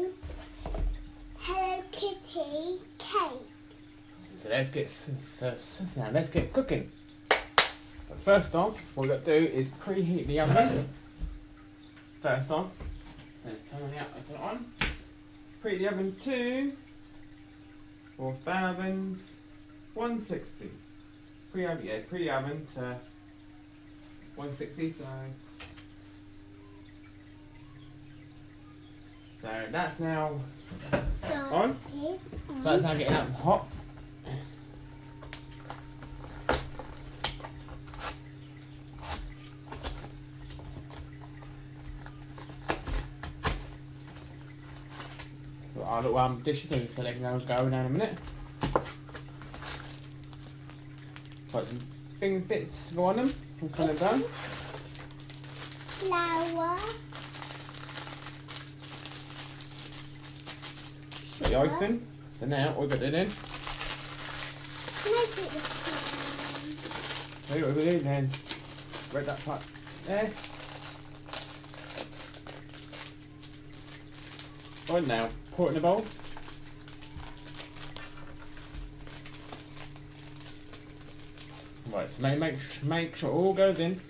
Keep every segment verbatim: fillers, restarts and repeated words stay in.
Hello Kitty cake. So let's get so, so, so now let's get cooking. But first off, what we've got to do is preheat the oven. First off, let's turn the oven on. Preheat the oven to four thousands one sixty. Pre oven, yeah, pre oven to one sixty. So, so that's now on. So that's now getting up hot. So our little um, dishes in, so they can go go in a minute. Put some big bits to go on them. We'll put them down. Flour. Put the ice in. So now we've got it in. Can I put the flour? So what we do then? Spread that part there. Right now, pour it in a bowl. Right, so make make make sure all goes in.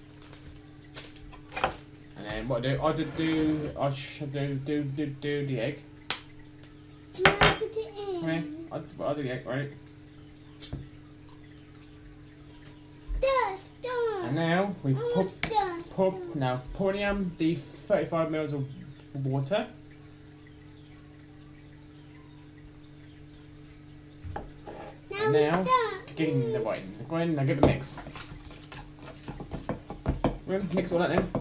And then what I do? I did do. I should do do do do the egg. Can I put it in? Come here. I I do the egg, right? Stir, stir. And now we Oh, put stir, pour stir. now pour in um, the thirty-five mils of water. Now, And we now start. get in the white. Go in now, give it a mix. Go in, mix all that in.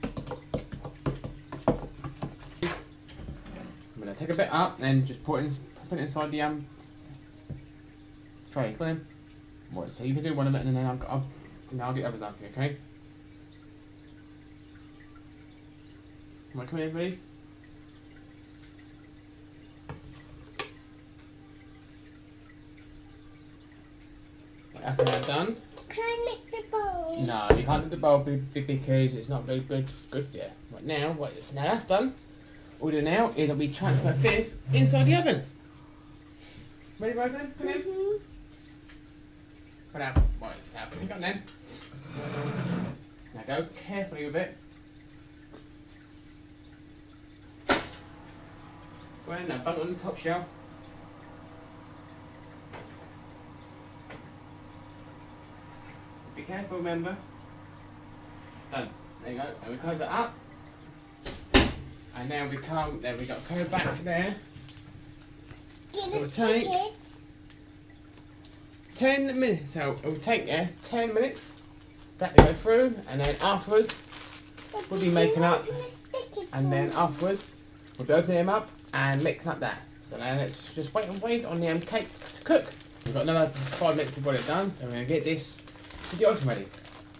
I'm gonna take a bit up and just put it, in, put it inside the um tray. Go in. Right, so you can do one of it and then I'll, I'll, then I'll get others after you, okay? Right, come here, everybody. Right, that's now done. Can I lick the bowl? No, you can't do the bowl be- be- because it's not good, good, good. Yeah. Right now, what is now that's done. All we do now is that we transfer this inside the oven. Ready, Roseanne? Come in. Mm-hmm. Put out. Right, so now pick up then. Now go carefully with it. Go in now, bung it on the top shelf. Be careful, remember. Done. There you go. And we close it up. And now we come, there we go, go back there. Get It'll the take- ticket. ten minutes, so it will take, yeah, ten minutes. That to go through, and then afterwards, we'll be making up, and then afterwards, we'll be opening them up and mixing up that. So now let's just wait and wait on the um, cake to cook. We've got another five minutes before it's done, so we're going to get this to the oven ready.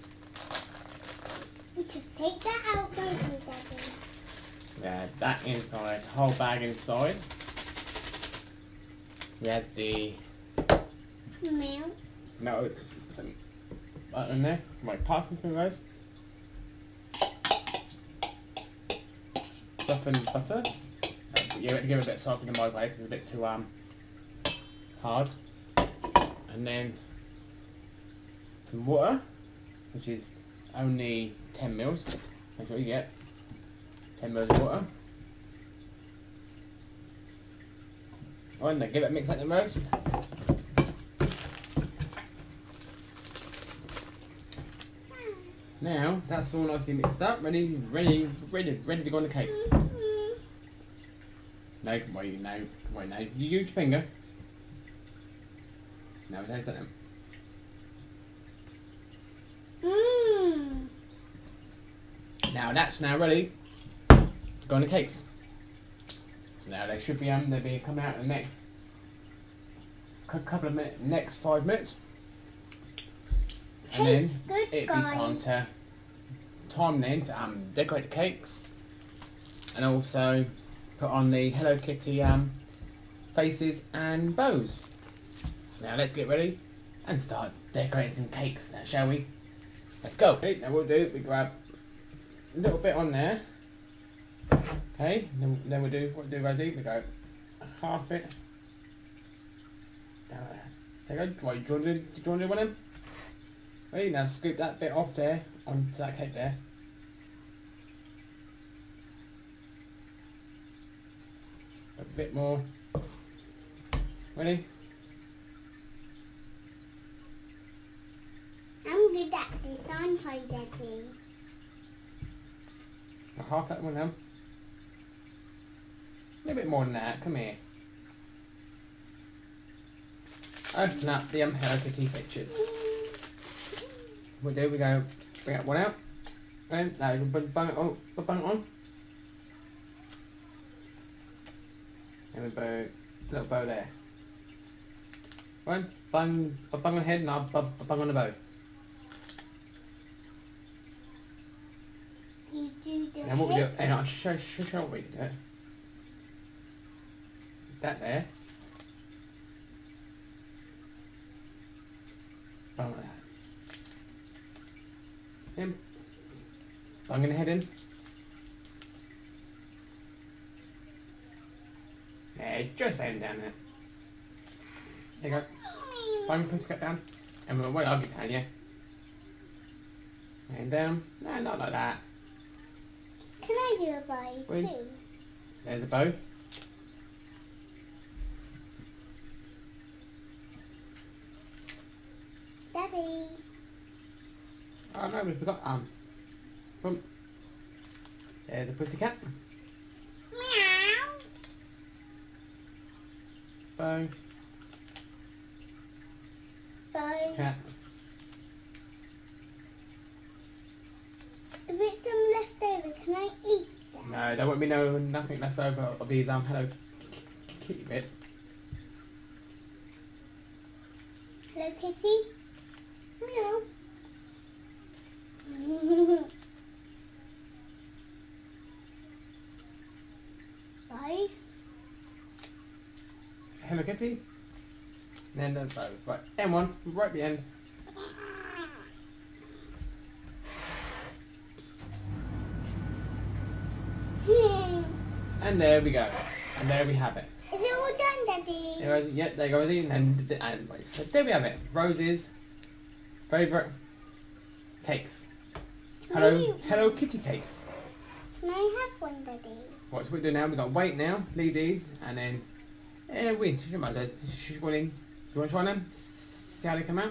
We just take that out, don't we, Daddy? We had that inside, whole bag inside. We had the Milk. no, some butter in there. Right, pass me some of those. Softened butter. Uh, you have to give it a bit of salt in the microwave because it's a bit too um hard. And then some water, which is only ten mils. That's what you get. ten mils of water. Oh, and then give it a mix like the most. Now that's all nicely mixed up, ready, ready, ready, ready to go on the cakes. Mm-hmm. No, wait, no, wait, no. You use your finger. Now we taste them. Mmm. Now that's now ready to go on the cakes. So now they should be um they'll be coming out in the next cou- couple of minutes, next five minutes, and then Tastes good, it'd be time guys. to time then to um decorate the cakes, and also put on the Hello Kitty um faces and bows. So now let's get ready and start decorating some cakes now, shall we? Let's go. Okay, now we'll do we grab a little bit on there. Okay, Okay, then, then we do what we do, Rosie. We go half it down there. There you go. Right, do you want to do, do you want to do one of them? Ready? Now scoop that bit off there onto that cake there. A bit more. Ready? I'm good at this, aren't I, Daddy? Now half that one now. A little bit more than that. Come here. Open up the um, Hello Kitty pictures. We do. We go. Bring that one out. And now you can bung it on. Bung it on. And we bow. Little bow there. Right. Bung. Bung on the head and I'll bung on the bow. You do the And what we do, hip. and I'll show, show, show what we do. That there. Bung like that. Then, bunging the head in. Yeah, just lay him down there. There you go. Bung the pussycat down. And we'll wait, I'll get down, yeah. And down. No, not like that. Can I do a bow Wait. too? There's the bow. Daddy. Oh no, we forgot um. Boom. There's the pussycat. Meow. Bow. Bow. Cat. If it's some left over, can I eat them? No, there won't be no nothing left over of these um Hello Kitty bits. Hello, Kitty. Meow. Bow. Hello Kitty. And then the bow. Right, M one, right at the end. And there we go. And there we have it. Is it all done, Daddy? There goes, yep, there goes in and and wait, so there we have it. Rose's favourite cakes. Hello Can I- Hello Kitty cakes. Can I have one, Daddy? What's we do now? We've got to wait now, leave these, and then eh, wait. She might as well- she's willing. You want to try them? See how they come out?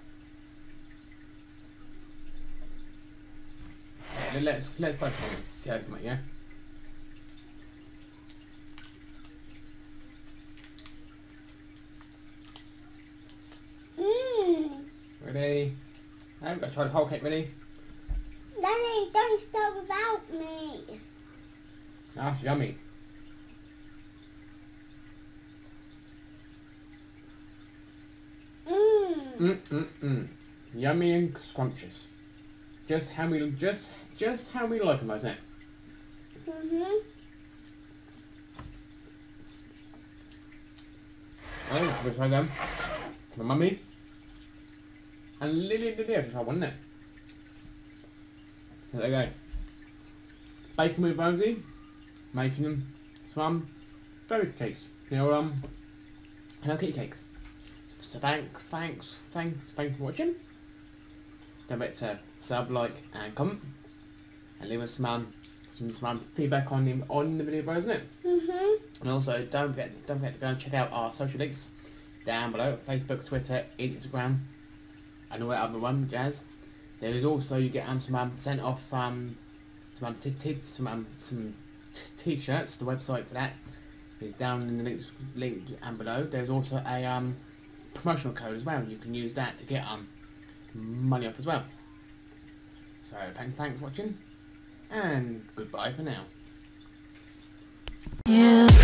Yeah, let's let's both try them. See how they come out. Yeah. Mmm. Ready? Now we've got to try the whole cake. Ready? Daddy, don't stop without me. Ah, yummy. Mmm. Mm mm mm. Yummy and scrumptious. Just how we just just how we like them, isn't it? Mhm. Oh, we try them. My mummy. And Lily Lily have to try one, isn't it? There you go. Bacon with Rosie. Making them some berry cakes. You know, um, Hello Kitty cakes. So thanks, thanks, thanks, thanks for watching. Don't forget to sub, like, and comment, and leave us some um, some some feedback on the on the video, bro, isn't it? Mhm. And also, don't forget don't forget to go and check out our social links down below: Facebook, Twitter, Instagram, and all that other one jazz. There is also you get um some um sent off um some um t t some um some t t-shirts. The website for that is down in the links link down below. There's also a um promotional code as well. You can use that to get um money off as well. So thanks thanks for watching, and goodbye for now. Yeah.